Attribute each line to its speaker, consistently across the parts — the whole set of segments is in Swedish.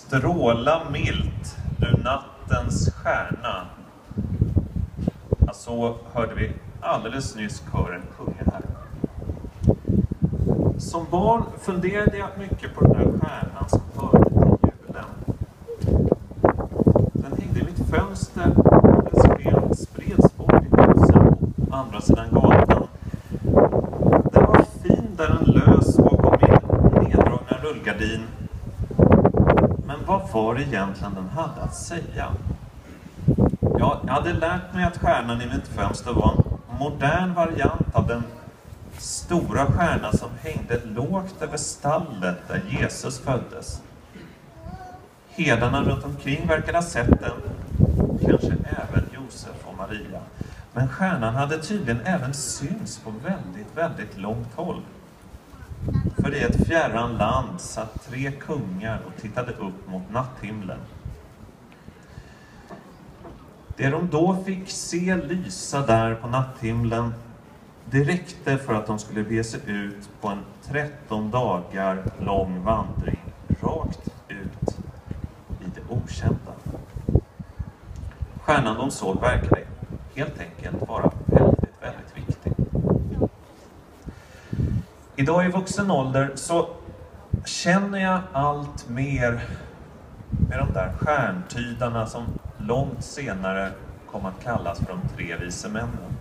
Speaker 1: Stråla milt ur nattens stjärna. Så hörde vi alldeles nyss kören sjunga här. Som barn funderade jag mycket på den där stjärnan som hörde till julen. Den hängde i mitt fönster och den spreds bort i husen på andra sidan gatan. Den var fin där den lös bakom min neddragna rullgardin. Men vad var det egentligen den hade att säga? Jag hade lärt mig att stjärnan i mitt fönster var en modern variant av den stora stjärna som hängde lågt över stallet där Jesus föddes. Herdarna runt omkring verkade ha sett den, kanske även Josef och Maria. Men stjärnan hade tydligen även syns på väldigt långt håll. För i ett fjärran land satt 3 kungar och tittade upp mot natthimlen. Det de då fick se lysa där på natthimlen, det räckte för att de skulle bege sig ut på en 13 dagar lång vandring rakt ut i det okända. Stjärnan de såg verkade helt enkelt vara väldigt viktig. Idag i vuxen ålder så känner jag allt mer med de där stjärntydarna som långt senare kom att kallas för de 3 vise männen.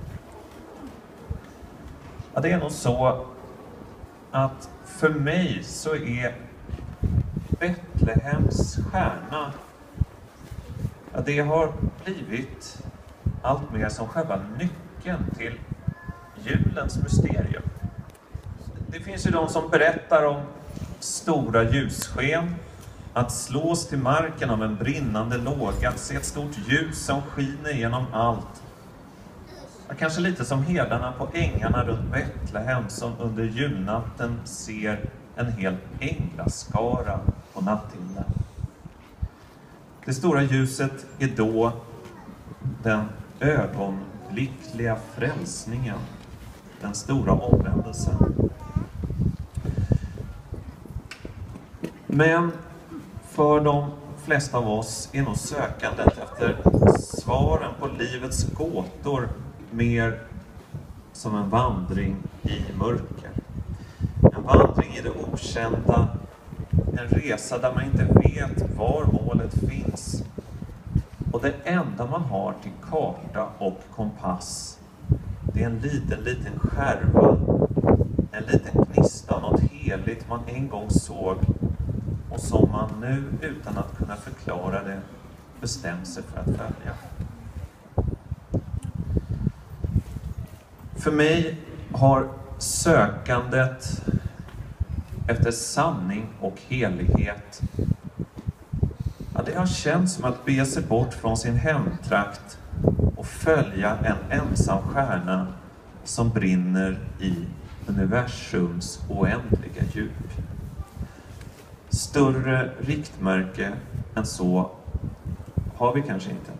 Speaker 1: Ja, det är nog så att för mig så är Betlehems stjärna, ja, det har blivit allt mer som själva nyckeln till julens mysterium. Det finns ju de som berättar om stora ljussken, att slås till marken av en brinnande låga, se ett stort ljus som skiner genom allt. Ja, kanske lite som herdarna på ängarna runt Betlehem som under julnatten ser en hel änglaskara på natthimlen. Det stora ljuset är då den ögonblickliga frälsningen, den stora omvändelsen. Men för de flesta av oss är nog sökandet efter svaren på livets gåtor mer som en vandring i mörker. En vandring i det okända, en resa där man inte vet var målet finns. Och det enda man har till karta och kompass, det är en liten skärva, en liten gnista, något heligt man en gång såg och som man nu utan att kunna förklara det bestämt sig för att följa. För mig har sökandet efter sanning och helighet, ja, det har känts som att bege sig bort från sin hemtrakt och följa en ensam stjärna som brinner i universums oändliga djup. Större riktmärke än så har vi kanske inte.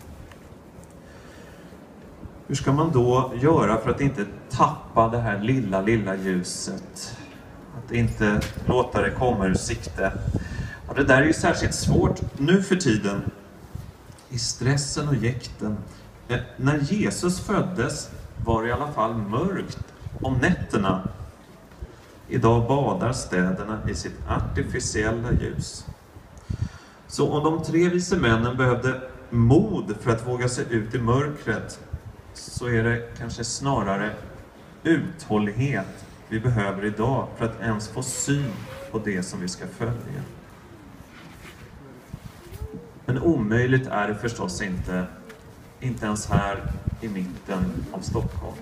Speaker 1: Hur ska man då göra för att inte tappa det här lilla ljuset? Att inte låta det komma ur sikte. Och det där är ju särskilt svårt nu för tiden i stressen och jäkten. När Jesus föddes var det i alla fall mörkt om nätterna. Idag badar städerna i sitt artificiella ljus. Så om de 3 vise männen behövde mod för att våga sig ut i mörkret, så är det kanske snarare uthållighet vi behöver idag för att ens få syn på det som vi ska följa. Men omöjligt är det förstås inte ens här i mitten av Stockholm.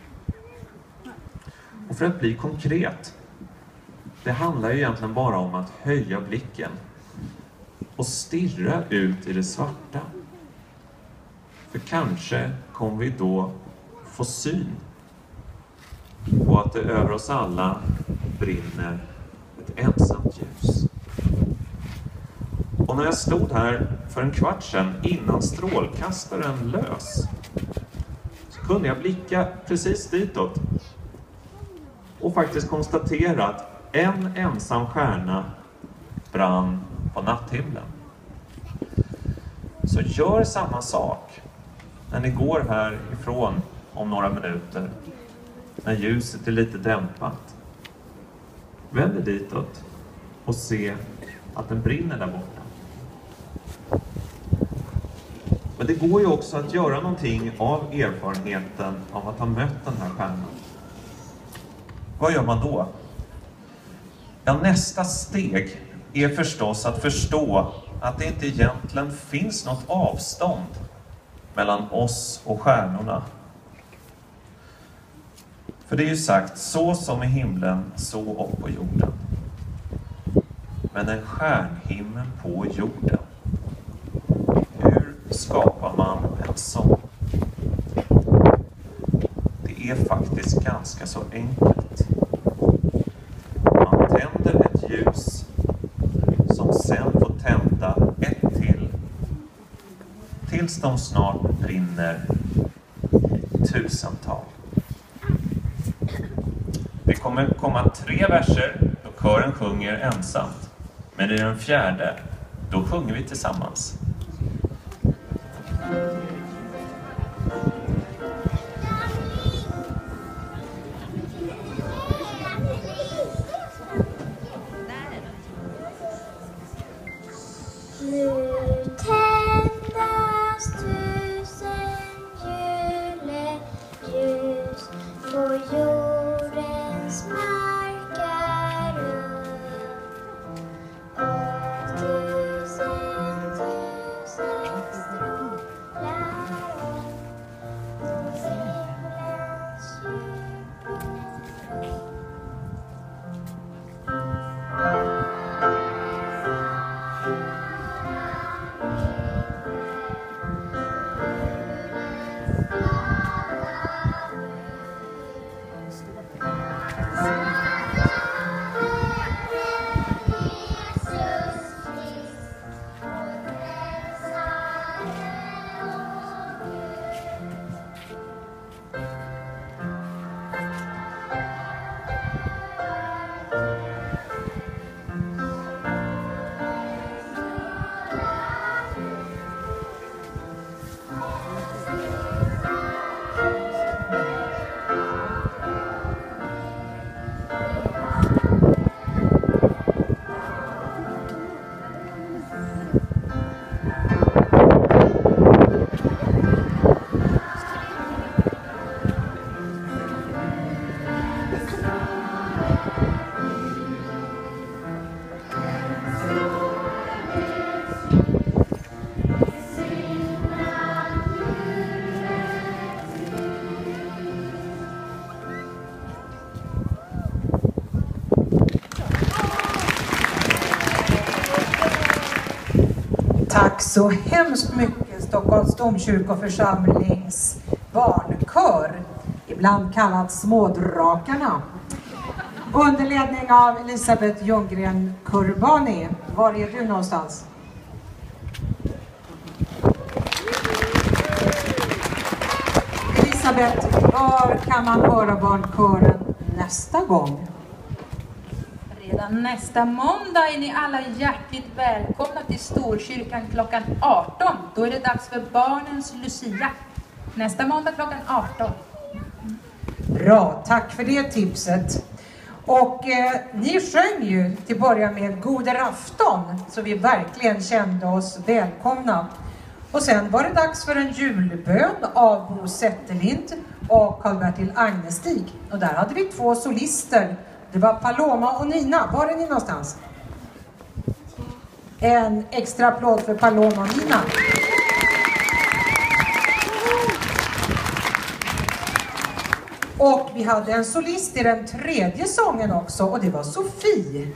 Speaker 1: Och för att bli konkret, det handlar ju egentligen bara om att höja blicken och stirra ut i det svarta. För kanske kommer vi då få syn på att det över oss alla brinner ett ensamt ljus. Och när jag stod här för en kvart sedan innan strålkastaren lös, så kunde jag blicka precis ditåt och faktiskt konstatera att en ensam stjärna brann på natthimlen. Så gör samma sak när ni går härifrån om några minuter, när ljuset är lite dämpat. Vänd er ditåt och se att den brinner där borta. Men det går ju också att göra någonting av erfarenheten av att ha mött den här stjärnan. Vad gör man då? Ja, nästa steg är förstås att förstå att det inte egentligen finns något avstånd mellan oss och stjärnorna. För det är ju sagt, så som i himlen, så och på jorden. Men en stjärnhimmel på jorden, hur skapar man en sån? Det är faktiskt ganska så enkelt. Man tänder ett ljus som sen får tända ett till, tills de snart brinner i tusental. Det kommer komma 3 verser då kören sjunger ensamt. Men i den 4:e, då sjunger vi tillsammans.
Speaker 2: Tack så hemskt mycket Stockholms domkyrkoförsamlings barnkör, ibland kallad Smådrakarna. Under ledning av Elisabeth Ljunggren Kurbani. Var är du någonstans? Elisabeth, var kan man höra barnkören nästa gång?
Speaker 3: Redan nästa måndag är ni alla hjärtligt välkomna till Storkyrkan klockan 18. Då är det dags för barnens Lucia. Nästa måndag klockan 18.
Speaker 2: Bra, tack för det tipset. Och ni sjöng ju till början med Goder afton, så vi verkligen kände oss välkomna. Och sen var det dags för en julbön av Bo Zetterlind och Karl-Bertil Agnestig. Och där hade vi 2 solister. Det var Paloma och Nina. Var är ni någonstans? En extra applåd för Paloma och Nina. Och vi hade en solist i den 3:e sången också, och det var Sofie.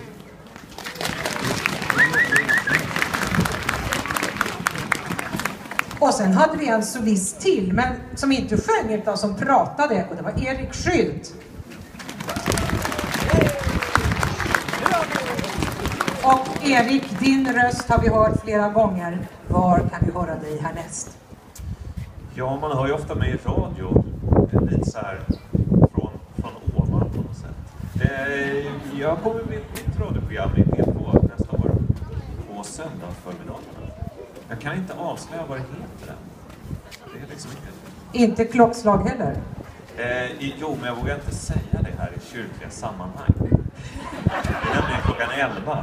Speaker 2: Och sen hade vi en solist till, men som inte sjöng utan som pratade, och det var Erik Skylt. Och Erik, din röst har vi hört flera gånger. Var kan vi höra dig härnäst?
Speaker 1: Ja, man hör ju ofta mig i radio. Lite så här från ovan på något sätt. Jag kommer med mitt radioprogram i P2 nästa år. På söndagsförmiddagarna. Jag kan inte avslöja vad det heter än. Det är liksom
Speaker 2: Inte klockslag heller.
Speaker 1: Jo, men jag vågar inte säga det här i kyrkliga sammanhang. Det är nämligen klockan 11.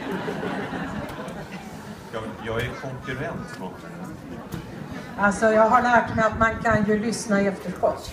Speaker 1: Jag är konkurrent från.
Speaker 2: Alltså jag har lärt mig att man kan ju lyssna i efterskott.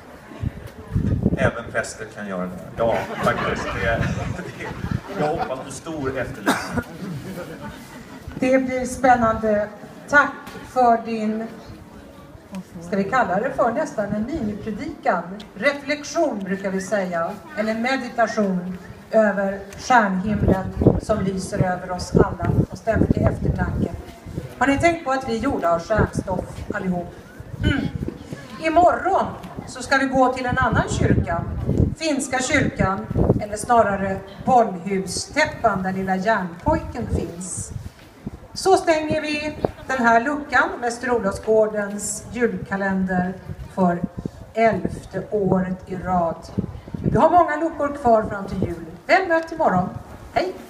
Speaker 1: Även präster kan göra det. Ja, faktiskt. Jag hoppas på stor efterlysning.
Speaker 2: Det blir spännande. Tack för din, ska vi kalla det för nästan en minipredikan. Reflektion brukar vi säga. Eller meditation över stjärnhimlen som lyser över oss alla och stämmer till eftertanke. Har ni tänkt på att vi är gjorda av stjärnstoff allihop? Imorgon så ska vi gå till en annan kyrka. Finska kyrkan, eller snarare Bollhustäppan där lilla järnpojken finns. Så stänger vi den här luckan med Storolofsgårdens julkalender för 11:e året i rad. Vi har många luckor kvar fram till jul. Väl mött imorgon. Hej!